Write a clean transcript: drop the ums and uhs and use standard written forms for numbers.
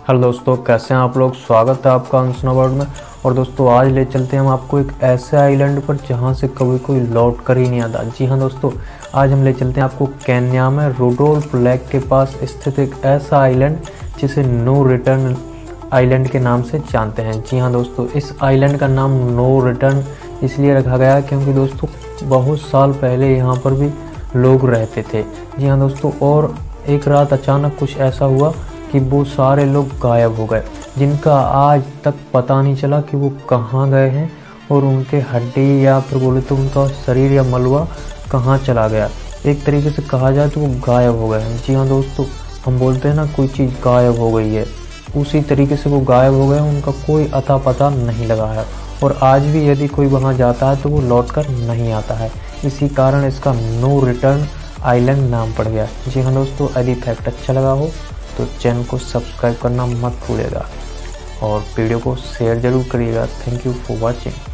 Hello दोस्तों, कैसे हैं आप लोग। स्वागत है आपका अनसना वर्ल्ड में। और दोस्तों आज ले चलते हैं हम आपको एक ऐसे आइलैंड पर जहां से कभी कोई लौट कर ही नहीं आता। जी हाँ दोस्तों, आज हम ले चलते हैं आपको केन्या में रुडोल्फ लेक के पास स्थित एक ऐसा आइलैंड जिसे नो रिटर्न आइलैंड के नाम से जानते हैं। जी हाँ दोस्तों, इस आइलैंड का नाम नो रिटर्न इसलिए रखा गया क्योंकि दोस्तों बहुत साल पहले यहाँ पर भी लोग रहते थे। जी हाँ दोस्तों, और एक रात अचानक कुछ ऐसा हुआ कि वो सारे लोग गायब हो गए, जिनका आज तक पता नहीं चला कि वो कहाँ गए हैं और उनके हड्डी या फिर बोले तो उनका शरीर या मलबा कहाँ चला गया। एक तरीके से कहा जाए तो वो गायब हो गए हैं। जी हाँ दोस्तों, हम बोलते हैं ना कोई चीज़ गायब हो गई है, उसी तरीके से वो गायब हो गए, उनका कोई अता पता नहीं लगा है। और आज भी यदि कोई वहाँ जाता है तो वो लौट कर नहीं आता है। इसी कारण इसका नो रिटर्न आइलैंड नाम पड़ गया। जी हाँ दोस्तों, यदि फैक्ट अच्छा लगा हो तो चैनल को सब्सक्राइब करना मत भूलिएगा और वीडियो को शेयर जरूर करिएगा। Thank you for watching.